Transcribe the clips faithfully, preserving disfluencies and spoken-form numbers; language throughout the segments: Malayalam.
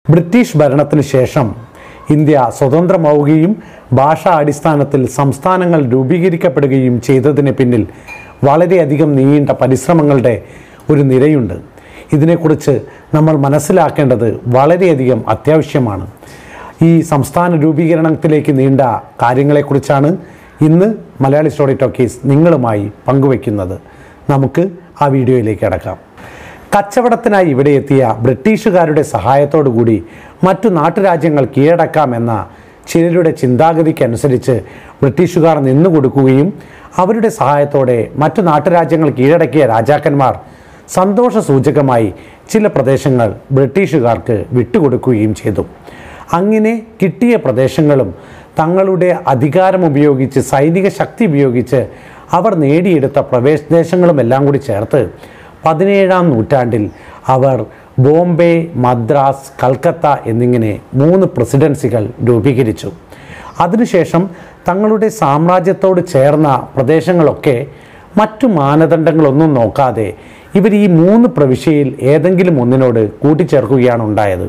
ബ്രിട്ടീഷ് ഭരണത്തിന് ശേഷം ഇന്ത്യ സ്വതന്ത്രമാവുകയും ഭാഷാ അടിസ്ഥാനത്തിൽ സംസ്ഥാനങ്ങൾ രൂപീകരിക്കപ്പെടുകയും ചെയ്തതിന് പിന്നിൽ വളരെയധികം നീണ്ട പരിശ്രമങ്ങളുടെ ഒരു നിരയുണ്ട്. ഇതിനെക്കുറിച്ച് നമ്മൾ മനസ്സിലാക്കേണ്ടത് വളരെയധികം അത്യാവശ്യമാണ്. ഈ സംസ്ഥാന രൂപീകരണത്തിലേക്ക് നീണ്ട കാര്യങ്ങളെക്കുറിച്ചാണ് ഇന്ന് മലയാളി സ്റ്റോറി ടോക്കീസ് നിങ്ങളുമായി പങ്കുവയ്ക്കുന്നത്. നമുക്ക് ആ വീഡിയോയിലേക്ക് കടക്കാം. കച്ചവടത്തിനായി ഇവിടെ എത്തിയ ബ്രിട്ടീഷുകാരുടെ സഹായത്തോടു കൂടി മറ്റു നാട്ടുരാജ്യങ്ങൾ കീഴടക്കാമെന്ന ചിലരുടെ ചിന്താഗതിക്കനുസരിച്ച് ബ്രിട്ടീഷുകാർ നിന്നുകൊടുക്കുകയും അവരുടെ സഹായത്തോടെ മറ്റു നാട്ടുരാജ്യങ്ങൾ കീഴടക്കിയ രാജാക്കന്മാർ സന്തോഷസൂചകമായി ചില പ്രദേശങ്ങൾ ബ്രിട്ടീഷുകാർക്ക് വിട്ടുകൊടുക്കുകയും ചെയ്തു. അങ്ങനെ കിട്ടിയ പ്രദേശങ്ങളും തങ്ങളുടെ അധികാരം ഉപയോഗിച്ച് സൈനിക ശക്തി ഉപയോഗിച്ച് അവർ നേടിയെടുത്ത പ്രദേശങ്ങളും എല്ലാം കൂടി ചേർത്ത് പതിനേഴാം നൂറ്റാണ്ടിൽ അവർ ബോംബെ, മദ്രാസ്, കൽക്കത്ത എന്നിങ്ങനെ മൂന്ന് പ്രസിഡൻസികൾ രൂപീകരിച്ചു. അതിനുശേഷം തങ്ങളുടെ സാമ്രാജ്യത്തോട് ചേർന്ന പ്രദേശങ്ങളൊക്കെ മറ്റു മാനദണ്ഡങ്ങളൊന്നും നോക്കാതെ ഇവർ ഈ മൂന്ന് പ്രവിശ്യയിൽ ഏതെങ്കിലും ഒന്നിനോട് കൂട്ടിച്ചേർക്കുകയാണ് ഉണ്ടായത്.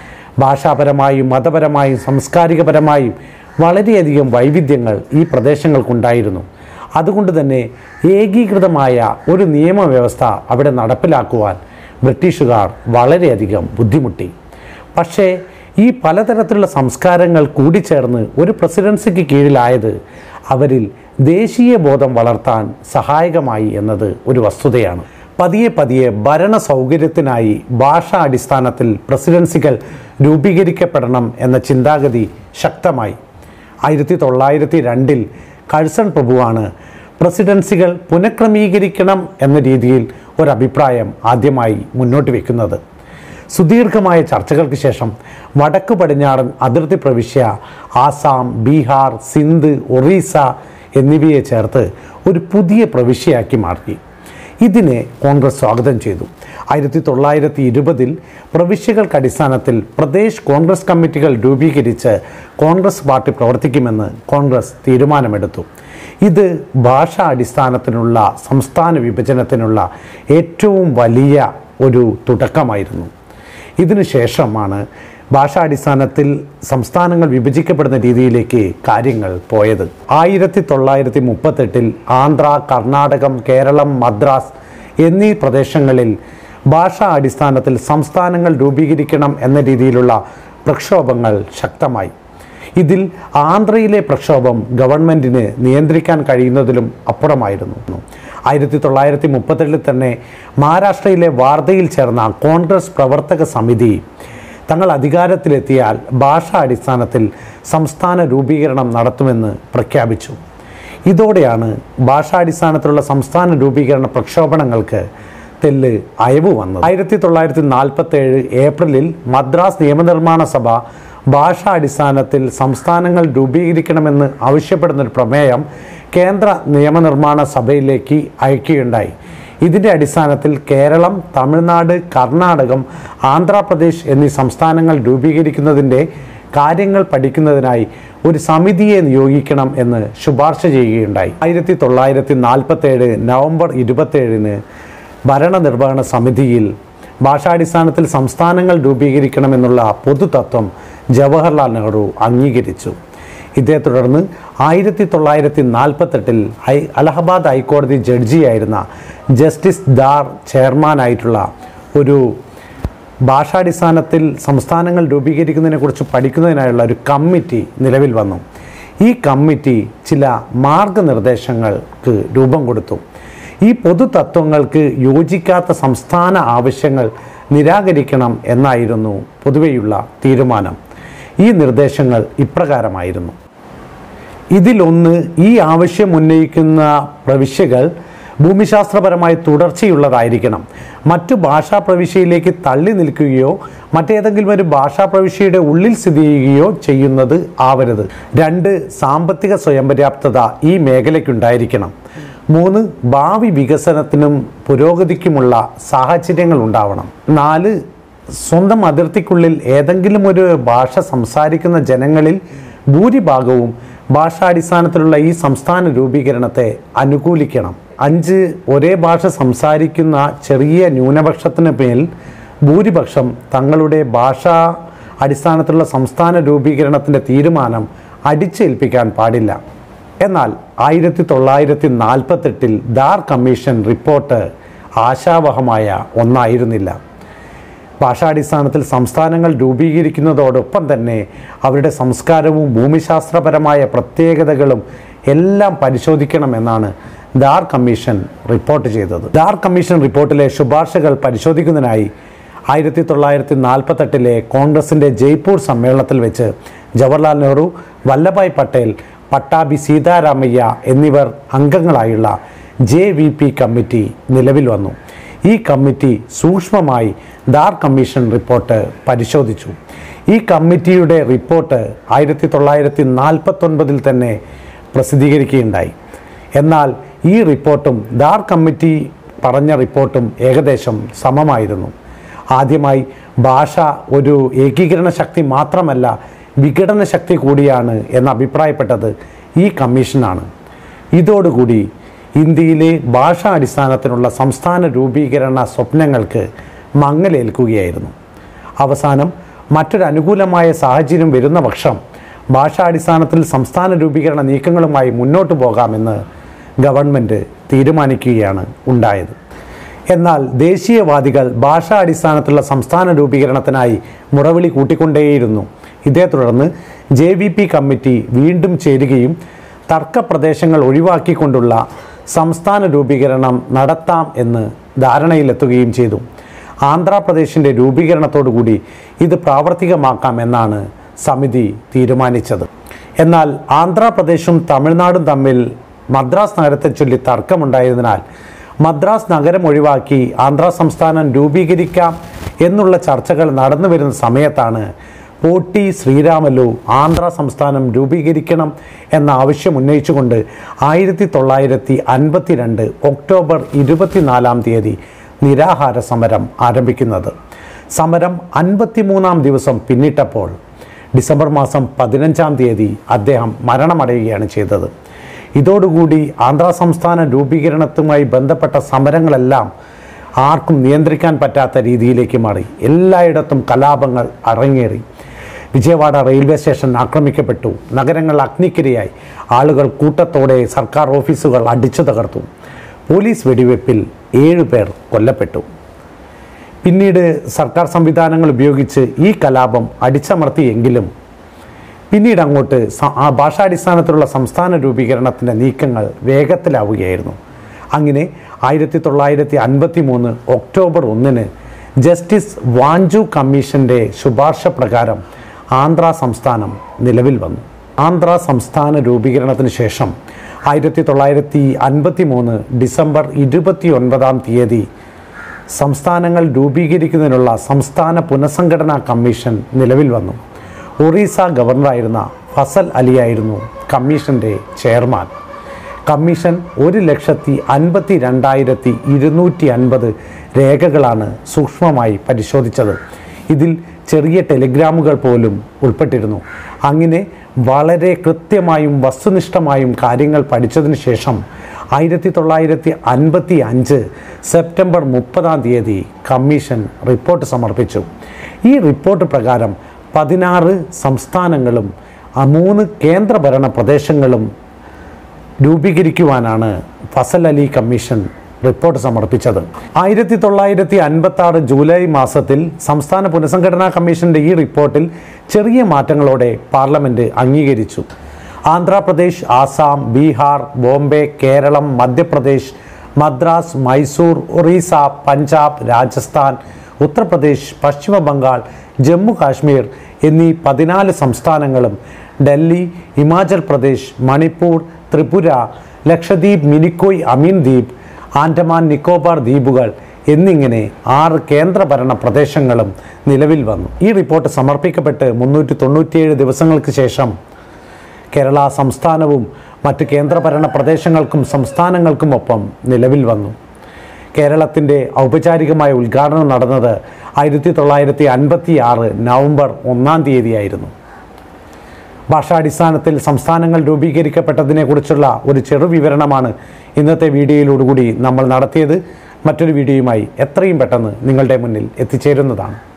ഭാഷാപരമായും മതപരമായും സാംസ്കാരികപരമായും വളരെയധികം വൈവിധ്യങ്ങൾ ഈ പ്രദേശങ്ങൾക്കുണ്ടായിരുന്നു. അതുകൊണ്ട് തന്നെ ഏകീകൃതമായ ഒരു നിയമവ്യവസ്ഥ അവിടെ നടപ്പിലാക്കുവാൻ ബ്രിട്ടീഷുകാർ വളരെയധികം ബുദ്ധിമുട്ടി. പക്ഷേ ഈ പലതരത്തിലുള്ള സംസ്കാരങ്ങൾ കൂടിച്ചേർന്ന് ഒരു പ്രസിഡൻസിക്ക് കീഴിലായത് അവരിൽ ദേശീയ ബോധം വളർത്താൻ സഹായകമായി എന്നത് ഒരു വസ്തുതയാണ്. പതിയെ പതിയെ ഭരണ സൗകര്യത്തിനായി ഭാഷാ അടിസ്ഥാനത്തിൽ പ്രസിഡൻസികൾ രൂപീകരിക്കപ്പെടണം എന്ന ചിന്താഗതി ശക്തമായി. ആയിരത്തി തൊള്ളായിരത്തി രണ്ടിൽ കഴ്സൺ പ്രഭുവാണ് പ്രസിഡൻസികൾ പുനഃക്രമീകരിക്കണം എന്ന രീതിയിൽ ഒരഭിപ്രായം ആദ്യമായി മുന്നോട്ട് വയ്ക്കുന്നത്. സുദീർഘമായ ചർച്ചകൾക്ക് ശേഷം വടക്കു പടിഞ്ഞാറൻ അതിർത്തി പ്രവിശ്യ ആസാം, ബീഹാർ, സിന്ധ്, ഒറീസ എന്നിവയെ ചേർത്ത് ഒരു പുതിയ പ്രവിശ്യയാക്കി മാറ്റി. ഇതിനെ കോൺഗ്രസ് സ്വാഗതം ചെയ്തു. ആയിരത്തി തൊള്ളായിരത്തി ഇരുപതിൽ പ്രവിശ്യകൾക്ക് അടിസ്ഥാനത്തിൽ പ്രദേശ് കോൺഗ്രസ് കമ്മിറ്റികൾ രൂപീകരിച്ച് കോൺഗ്രസ് പാർട്ടി പ്രവർത്തിക്കുമെന്ന് കോൺഗ്രസ് തീരുമാനമെടുത്തു. ഇത് ഭാഷാ അടിസ്ഥാനത്തിനുള്ള സംസ്ഥാന വിഭജനത്തിനുള്ള ഏറ്റവും വലിയ ഒരു തുടക്കമായിരുന്നു. ഇതിനുശേഷമാണ് ഭാഷാടിസ്ഥാനത്തിൽ സംസ്ഥാനങ്ങൾ വിഭജിക്കപ്പെടുന്ന രീതിയിലേക്ക് കാര്യങ്ങൾ പോയത്. ആയിരത്തി തൊള്ളായിരത്തി മുപ്പത്തെട്ടിൽ ആന്ധ്ര, കർണാടകം, കേരളം, മദ്രാസ് എന്നീ പ്രദേശങ്ങളിൽ ഭാഷാ അടിസ്ഥാനത്തിൽ സംസ്ഥാനങ്ങൾ രൂപീകരിക്കണം എന്ന രീതിയിലുള്ള പ്രക്ഷോഭങ്ങൾ ശക്തമായി. ഇതിൽ ആന്ധ്രയിലെ പ്രക്ഷോഭം ഗവൺമെൻറ്റിന് നിയന്ത്രിക്കാൻ കഴിയുന്നതിലും അപ്പുറമായിരുന്നു. ആയിരത്തി തൊള്ളായിരത്തി മുപ്പത്തെട്ടിൽ തന്നെ മഹാരാഷ്ട്രയിലെ വാർധയിൽ ചേർന്ന കോൺഗ്രസ് പ്രവർത്തക സമിതി തങ്ങൾ അധികാരത്തിലെത്തിയാൽ ഭാഷാ അടിസ്ഥാനത്തിൽ സംസ്ഥാന രൂപീകരണം നടത്തുമെന്ന് പ്രഖ്യാപിച്ചു. ഇതോടെയാണ് ഭാഷാടിസ്ഥാനത്തിലുള്ള സംസ്ഥാന രൂപീകരണ പ്രക്ഷോഭങ്ങൾക്ക് തെല്ല് അയവ് വന്നത്. ആയിരത്തി തൊള്ളായിരത്തി നാൽപ്പത്തി ഏഴ് ഏപ്രിലിൽ മദ്രാസ് നിയമനിർമ്മാണ സഭ ഭാഷാ അടിസ്ഥാനത്തിൽ സംസ്ഥാനങ്ങൾ രൂപീകരിക്കണമെന്ന് ആവശ്യപ്പെടുന്നൊരു പ്രമേയം കേന്ദ്ര നിയമനിർമ്മാണ സഭയിലേക്ക് അയക്കുകയുണ്ടായി. ഇതിൻ്റെ അടിസ്ഥാനത്തിൽ കേരളം, തമിഴ്നാട്, കർണാടകം, ആന്ധ്രാപ്രദേശ് എന്നീ സംസ്ഥാനങ്ങൾ രൂപീകരിക്കുന്നതിൻ്റെ കാര്യങ്ങൾ പഠിക്കുന്നതിനായി ഒരു സമിതിയെ നിയോഗിക്കണം എന്ന് ശുപാർശ ചെയ്യുകയുണ്ടായി. ആയിരത്തി തൊള്ളായിരത്തി നാൽപ്പത്തേഴ് നവംബർ ഇരുപത്തേഴിന് ഭരണനിർവഹണ സമിതിയിൽ ഭാഷാടിസ്ഥാനത്തിൽ സംസ്ഥാനങ്ങൾ രൂപീകരിക്കണമെന്നുള്ള പൊതുതത്വം ജവഹർലാൽ നെഹ്റു അംഗീകരിച്ചു. ഇതേ തുടർന്ന് ആയിരത്തി തൊള്ളായിരത്തി നാൽപ്പത്തെട്ടിൽ ഹൈ അലഹബാദ് ഹൈക്കോടതി ജഡ്ജിയായിരുന്ന ജസ്റ്റിസ് ദാർ ചെയർമാനായിട്ടുള്ള ഒരു ഭാഷാടിസ്ഥാനത്തിൽ സംസ്ഥാനങ്ങൾ രൂപീകരിക്കുന്നതിനെക്കുറിച്ച് പഠിക്കുന്നതിനായുള്ള ഒരു കമ്മിറ്റി നിലവിൽ വന്നു. ഈ കമ്മിറ്റി ചില മാർഗനിർദ്ദേശങ്ങൾക്ക് രൂപം കൊടുത്തു. ഈ പൊതുതത്വങ്ങൾക്ക് യോജിക്കാത്ത സംസ്ഥാന ആവശ്യങ്ങൾ നിരാകരിക്കണം എന്നായിരുന്നു പൊതുവെയുള്ള തീരുമാനം. ഈ നിർദ്ദേശങ്ങൾ ഇപ്രകാരമായിരുന്നു. ഇതിലൊന്ന്, ഈ ആവശ്യം ഉന്നയിക്കുന്ന പ്രവിശ്യകൾ ഭൂമിശാസ്ത്രപരമായി തുടർച്ചയുള്ളതായിരിക്കണം. മറ്റു ഭാഷാ പ്രവിശ്യയിലേക്ക് തള്ളി നിൽക്കുകയോ മറ്റേതെങ്കിലും ഒരു ഭാഷാ പ്രവിശ്യയുടെ ഉള്ളിൽ സ്ഥിതി ചെയ്യുകയോ ചെയ്യുന്നത് ആവരുത്. രണ്ട്, സാമ്പത്തിക സ്വയം പര്യാപ്തത ഈ മേഖലയ്ക്കുണ്ടായിരിക്കണം. മൂന്ന്, ഭാവി വികസനത്തിനും പുരോഗതിക്കുമുള്ള സാഹചര്യങ്ങൾ ഉണ്ടാവണം. നാല്, സ്വന്തം അതിർത്തിക്കുള്ളിൽ ഏതെങ്കിലും ഒരു ഭാഷ സംസാരിക്കുന്ന ജനങ്ങളിൽ ഭൂരിഭാഗവും ഭാഷാടിസ്ഥാനത്തിലുള്ള ഈ സംസ്ഥാന രൂപീകരണത്തെ അനുകൂലിക്കണം. അഞ്ച്, ഒരേ ഭാഷ സംസാരിക്കുന്ന ചെറിയ ന്യൂനപക്ഷത്തിന് മേൽ ഭൂരിപക്ഷം തങ്ങളുടെ ഭാഷാ അടിസ്ഥാനത്തിലുള്ള സംസ്ഥാന രൂപീകരണത്തിൻ്റെ തീരുമാനം അടിച്ചേൽപ്പിക്കാൻ പാടില്ല. എന്നാൽ ആയിരത്തി തൊള്ളായിരത്തി നാൽപ്പത്തെട്ടിൽ ധാർ കമ്മീഷൻ റിപ്പോർട്ട് ആശാവഹമായ ഒന്നായിരുന്നില്ല. ഭാഷാടിസ്ഥാനത്തിൽ സംസ്ഥാനങ്ങൾ രൂപീകരിക്കുന്നതോടൊപ്പം തന്നെ അവരുടെ സംസ്കാരവും ഭൂമിശാസ്ത്രപരമായ പ്രത്യേകതകളും എല്ലാം പരിശോധിക്കണമെന്നാണ് ധാർ കമ്മീഷൻ റിപ്പോർട്ട് ചെയ്തത്. ധാർ കമ്മീഷൻ റിപ്പോർട്ടിലെ ശുപാർശകൾ പരിശോധിക്കുന്നതിനായി ആയിരത്തി തൊള്ളായിരത്തി നാൽപ്പത്തെട്ടിലെ കോൺഗ്രസിൻ്റെ ജയ്പൂർ സമ്മേളനത്തിൽ വെച്ച് ജവഹർലാൽ നെഹ്റു, വല്ലഭായ് പട്ടേൽ, പട്ടാഭി സീതാരാമയ്യ എന്നിവർ അംഗങ്ങളായുള്ള ജെ വി പി കമ്മിറ്റി നിലവിൽ വന്നു. ഈ കമ്മിറ്റി സൂക്ഷ്മമായി ധാർ കമ്മീഷൻ റിപ്പോർട്ട് പരിശോധിച്ചു. ഈ കമ്മിറ്റിയുടെ റിപ്പോർട്ട് ആയിരത്തി തൊള്ളായിരത്തി നാൽപ്പത്തൊൻപതിൽ തന്നെ പ്രസിദ്ധീകരിക്കുകയുണ്ടായി. എന്നാൽ ഈ റിപ്പോർട്ടും ധാർ കമ്മിറ്റി പറഞ്ഞ റിപ്പോർട്ടും ഏകദേശം സമമായിരുന്നു. ആദ്യമായി ഭാഷ ഒരു ഏകീകരണ ശക്തി മാത്രമല്ല, വിഘടന ശക്തി കൂടിയാണ് എന്ന് അഭിപ്രായപ്പെട്ടത് ഈ കമ്മീഷനാണ്. ഇതോടുകൂടി ഇന്ത്യയിലെ ഭാഷാ അടിസ്ഥാനത്തിനുള്ള സംസ്ഥാന രൂപീകരണ സ്വപ്നങ്ങൾക്ക് മങ്ങലേൽക്കുകയായിരുന്നു. അവസാനം മറ്റൊരു അനുകൂലമായ സാഹചര്യം വരുന്ന പക്ഷം ഭാഷാടിസ്ഥാനത്തിൽ സംസ്ഥാന രൂപീകരണ നീക്കങ്ങളുമായി മുന്നോട്ട് പോകാമെന്ന് ഗവൺമെൻറ് തീരുമാനിക്കുകയാണ് ഉണ്ടായത്. എന്നാൽ ദേശീയവാദികൾ ഭാഷാ അടിസ്ഥാനത്തിലുള്ള സംസ്ഥാന രൂപീകരണത്തിനായി മുറവിളി കൂട്ടിക്കൊണ്ടേയിരുന്നു. ഇതേ തുടർന്ന് ജെ വി പി കമ്മിറ്റി വീണ്ടും ചേരുകയും തർക്കപ്രദേശങ്ങൾ ഒഴിവാക്കിക്കൊണ്ടുള്ള സംസ്ഥാന രൂപീകരണം നടത്താം എന്ന് ധാരണയിലെത്തുകയും ചെയ്തു. ആന്ധ്രാപ്രദേശിൻ്റെ രൂപീകരണത്തോടുകൂടി ഇത് പ്രാവർത്തികമാക്കാമെന്നാണ് സമിതി തീരുമാനിച്ചത്. എന്നാൽ ആന്ധ്രാപ്രദേശും തമിഴ്നാടും തമ്മിൽ മദ്രാസ് നഗരത്തെ ചൊല്ലി തർക്കമുണ്ടായതിനാൽ മദ്രാസ് നഗരം ഒഴിവാക്കി ആന്ധ്ര സംസ്ഥാനം രൂപീകരിക്കാം എന്നുള്ള ചർച്ചകൾ നടന്നു വരുന്ന സമയത്താണ് പോട്ടി ശ്രീരാമലു ആന്ധ്ര സംസ്ഥാനം രൂപീകരിക്കണം എന്ന ആവശ്യം ഉന്നയിച്ചുകൊണ്ട് ആയിരത്തി തൊള്ളായിരത്തി അൻപത്തി രണ്ട് ഒക്ടോബർ ഇരുപത്തിനാലാം തീയതി നിരാഹാര സമരം ആരംഭിക്കുന്നത്. സമരം അൻപത്തിമൂന്നാം ദിവസം പിന്നിട്ടപ്പോൾ ഡിസംബർ മാസം പതിനഞ്ചാം തീയതി അദ്ദേഹം മരണമടയുകയാണ് ചെയ്തത്. ഇതോടുകൂടി ആന്ധ്ര സംസ്ഥാന രൂപീകരണത്തുമായി ബന്ധപ്പെട്ട സമരങ്ങളെല്ലാം ആർക്കും നിയന്ത്രിക്കാൻ പറ്റാത്ത രീതിയിലേക്ക് മാറി. എല്ലായിടത്തും കലാപങ്ങൾ അരങ്ങേറി. വിജയവാഡ റെയിൽവേ സ്റ്റേഷൻ ആക്രമിക്കപ്പെട്ടു. നഗരങ്ങൾ അഗ്നിക്കിരയായി. ആളുകൾ കൂട്ടത്തോടെ സർക്കാർ ഓഫീസുകൾ അടിച്ചു തകർത്തു. പോലീസ് വെടിവെപ്പിൽ ഏഴു പേർ കൊല്ലപ്പെട്ടു. പിന്നീട് സർക്കാർ സംവിധാനങ്ങൾ ഉപയോഗിച്ച് ഈ കലാപം അടിച്ചമർത്തിയെങ്കിലും പിന്നീട് അങ്ങോട്ട് ഭാഷാടിസ്ഥാനത്തിലുള്ള സംസ്ഥാന രൂപീകരണത്തിൻ്റെ നീക്കങ്ങൾ വേഗത്തിലാവുകയായിരുന്നു. അങ്ങനെ ആയിരത്തി തൊള്ളായിരത്തി അൻപത്തി മൂന്ന് ഒക്ടോബർ ഒന്നിന് ജസ്റ്റിസ് വാഞ്ചു കമ്മീഷൻ്റെ ശുപാർശ പ്രകാരം ആന്ധ്ര സംസ്ഥാനം നിലവിൽ വന്നു. ആന്ധ്ര സംസ്ഥാന രൂപീകരണത്തിന് ശേഷം ആയിരത്തി തൊള്ളായിരത്തി അൻപത്തി മൂന്ന് ഡിസംബർ ഇരുപത്തി ഒൻപതാം തീയതി സംസ്ഥാനങ്ങൾ രൂപീകരിക്കുന്നതിനുള്ള സംസ്ഥാന പുനഃസംഘടനാ കമ്മീഷൻ നിലവിൽ വന്നു. ഒറീസ ഗവർണറായിരുന്ന ഫസൽ അലിയായിരുന്നു കമ്മീഷൻ്റെ ചെയർമാൻ. കമ്മീഷൻ ഒരു ലക്ഷത്തി അൻപത്തി രണ്ടായിരത്തി ഇരുന്നൂറ്റി അൻപത് രേഖകളാണ് സൂക്ഷ്മമായി പരിശോധിച്ചത്. ഇതിൽ ചെറിയ ടെലിഗ്രാമുകൾ പോലും ഉൾപ്പെട്ടിരുന്നു. അങ്ങനെ വളരെ കൃത്യമായും വസ്തുനിഷ്ഠമായും കാര്യങ്ങൾ പഠിച്ചതിന് ശേഷം ആയിരത്തി തൊള്ളായിരത്തി അൻപത്തി അഞ്ച് സെപ്റ്റംബർ മുപ്പതാം തീയതി കമ്മീഷൻ റിപ്പോർട്ട് സമർപ്പിച്ചു. ഈ റിപ്പോർട്ട് പ്രകാരം പതിനാറ് സംസ്ഥാനങ്ങളും മൂന്ന് കേന്ദ്രഭരണ പ്രദേശങ്ങളും രൂപീകരിക്കുവാനാണ് ഫസൽ അലി കമ്മീഷൻ റിപ്പോർട്ട് സമർപ്പിച്ചത്. ആയിരത്തി തൊള്ളായിരത്തി അൻപത്തി ആറ് ജൂലൈ മാസത്തിൽ സംസ്ഥാന പുനഃസംഘടനാ കമ്മീഷൻ്റെ ഈ റിപ്പോർട്ടിൽ ചെറിയ മാറ്റങ്ങളോടെ പാർലമെൻറ്റ് അംഗീകരിച്ചു. ആന്ധ്രാപ്രദേശ്, ആസാം, ബീഹാർ, ബോംബെ, കേരളം, മധ്യപ്രദേശ്, മദ്രാസ്, മൈസൂർ, ഒറീസ, പഞ്ചാബ്, രാജസ്ഥാൻ, ഉത്തർപ്രദേശ്, പശ്ചിമ ബംഗാൾ, ജമ്മു കാശ്മീർ എന്നീ പതിനാല് സംസ്ഥാനങ്ങളും ഡൽഹി, ഹിമാചൽ പ്രദേശ്, മണിപ്പൂർ, ത്രിപുര, ലക്ഷദ്വീപ്, മിനിക്കോയ്, അമീൻ ദ്വീപ്, ആൻഡമാൻ നിക്കോബാർ ദ്വീപുകൾ എന്നിങ്ങനെ ആറ് കേന്ദ്രഭരണ പ്രദേശങ്ങളും നിലവിൽ വന്നു. ഈ റിപ്പോർട്ട് സമർപ്പിക്കപ്പെട്ട് മുന്നൂറ്റി തൊണ്ണൂറ്റിയേഴ് ദിവസങ്ങൾക്ക് ശേഷം കേരള സംസ്ഥാനവും മറ്റ് കേന്ദ്രഭരണ പ്രദേശങ്ങൾക്കും സംസ്ഥാനങ്ങൾക്കുമൊപ്പം നിലവിൽ വന്നു. കേരളത്തിൻ്റെ ഔപചാരികമായ ഉദ്ഘാടനം നടന്നത് ആയിരത്തി തൊള്ളായിരത്തി അൻപത്തി ആറ് നവംബർ ഒന്നാം തീയതിയായിരുന്നു. ഭാഷാടിസ്ഥാനത്തിൽ സംസ്ഥാനങ്ങൾ രൂപീകരിക്കപ്പെട്ടതിനെക്കുറിച്ചുള്ള ഒരു ചെറു വിവരണമാണ് ഇന്നത്തെ വീഡിയോയിലോടുകൂടി നമ്മൾ നടത്തിയത്. മറ്റൊരു വീഡിയോയുമായി എത്രയും പെട്ടെന്ന് നിങ്ങളുടെ മുന്നിൽ എത്തിച്ചേരുന്നതാണ്.